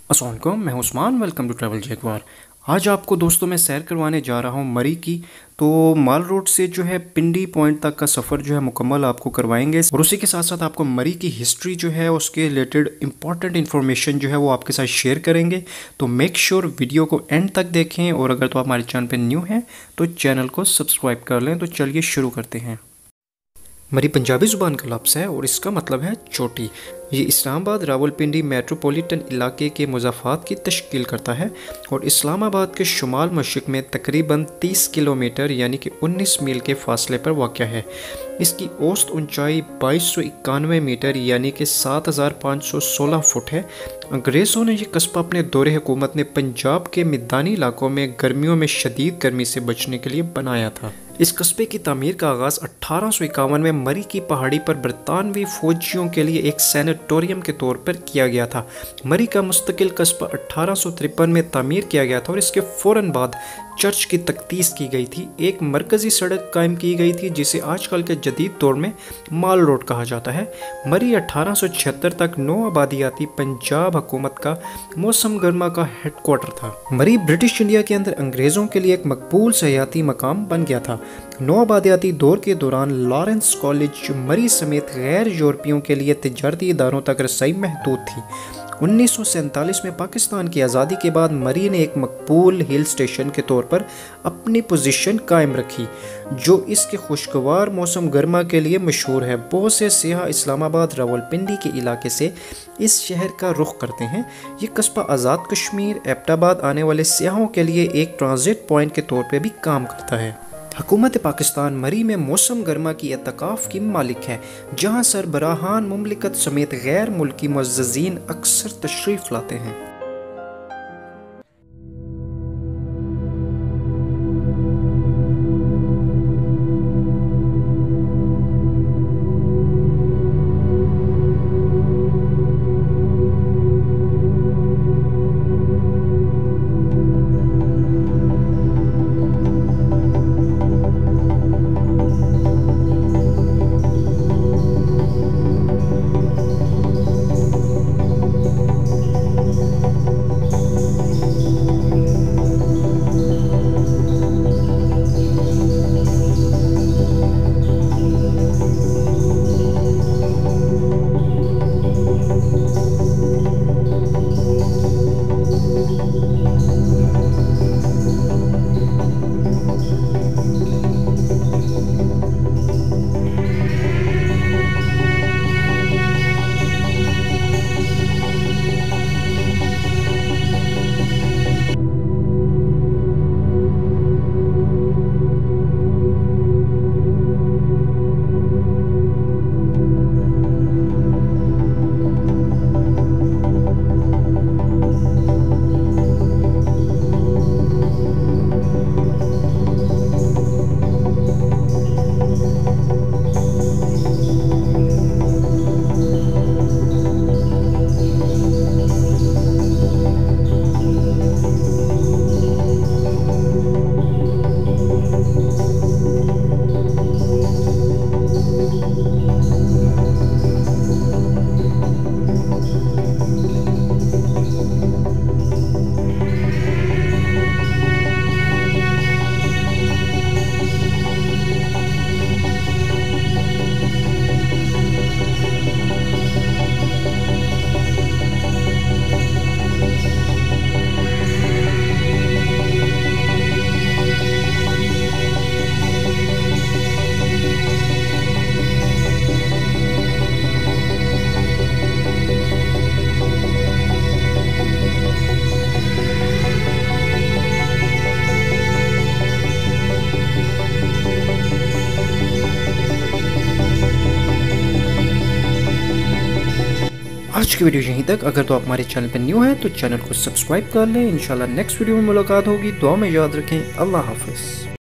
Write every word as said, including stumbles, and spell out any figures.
अस्सलाम वालेकुम, मैं हूं Usman. Welcome to travel Jaguar. आज आपको दोस्तों मैं सैर करवाने जा रहा हूं मरी की। तो माल रोड से जो है पिंडी पॉइंट तक का सफ़र जो है मुकम्मल आपको करवाएंगे और उसी के साथ साथ आपको मरी की हिस्ट्री जो है उसके रिलेटेड इंपॉर्टेंट इन्फॉर्मेशन जो है वो आपके साथ शेयर करेंगे। तो मेक श्योर वीडियो को एंड तक देखें और अगर तो आप हमारे चैनल पर न्यू हैं तो चैनल को सब्सक्राइब कर लें। तो चलिए शुरू करते हैं। मरी पंजाबी ज़ुबान का लफ्ज़ है और इसका मतलब है चोटी। ये इस्लामाबाद रावलपिंडी मेट्रोपॉलिटन इलाके के मुज़ाफ़ात की तश्कील करता है और इस्लामाबाद के शुमाल मशरिक़ में तकरीबन तीस किलोमीटर यानी कि उन्नीस मील के फासले पर वाक़या है। इसकी औसत ऊंचाई बाईस सौ इक्यानवे मीटर यानी कि सात हज़ार पाँच सौ सोलह फुट है। अंग्रेज़ों ने यह कस्बा अपने दौरे हुकूमत ने पंजाब के मैदानी इलाकों में गर्मियों में शदीद गर्मी से बचने के लिए बनाया था। इस कस्बे की तामीर का आगाज़ अठारह सौ इक्यावन में मरी की पहाड़ी पर बरतानवी फौजियों के लिए एक सैनिटोरियम के तौर पर किया गया था। मरी का मुस्तकिल कस्बा अठारह सौ तिरपन में तामीर किया गया था और इसके फ़ौरन बाद चर्च की तख्तीस की गई थी। एक मरकज़ी सड़क कायम की गई थी जिसे आजकल के जदीद दौर में माल रोड कहा जाता है। मरी अठारह सौ छिहत्तर तक नौ आबादियाती पंजाब हुकूमत का मौसम गर्मा का हेडक्वार्टर था। मरी ब्रिटिश इंडिया के अंदर अंग्रेज़ों के लिए एक मकबूल सयाती मकाम बन गया था। नौ आबादियाती दौर के दौरान लॉरेंस कॉलेज मरी समेत गैर यूरोपियों के लिए तिजारती इदारों तक रसाई महदूद थी। उन्नीस सौ सैंतालीस में पाकिस्तान की आज़ादी के बाद मरी ने एक मकबूल हिल स्टेशन के तौर पर अपनी पोजीशन कायम रखी जो इसके खुशगवार मौसम गर्मा के लिए मशहूर है। बहुत से सियाह इस्लामाबाद रावलपिंडी के इलाके से इस शहर का रुख करते हैं। ये कस्बा आज़ाद कश्मीर एबटाबाद आने वाले सियाहों के लिए एक ट्रांजिट पॉइंट के तौर पर भी काम करता है। हुकूमत पाकिस्तान मरी में मौसम गर्मा की एतकाफ़ की मालिक है जहाँ सरबराहान मुमलिकत समेत गैर मुल्की मुअज़्ज़ज़ीन अक्सर तशरीफ़ लाते हैं। आज की वीडियो यहीं तक। अगर तो आप हमारे चैनल पर न्यू हैं तो चैनल को सब्सक्राइब कर लें। इंशाल्लाह नेक्स्ट वीडियो में मुलाकात होगी। दुआ में याद रखें। अल्लाह हाफ़िज़।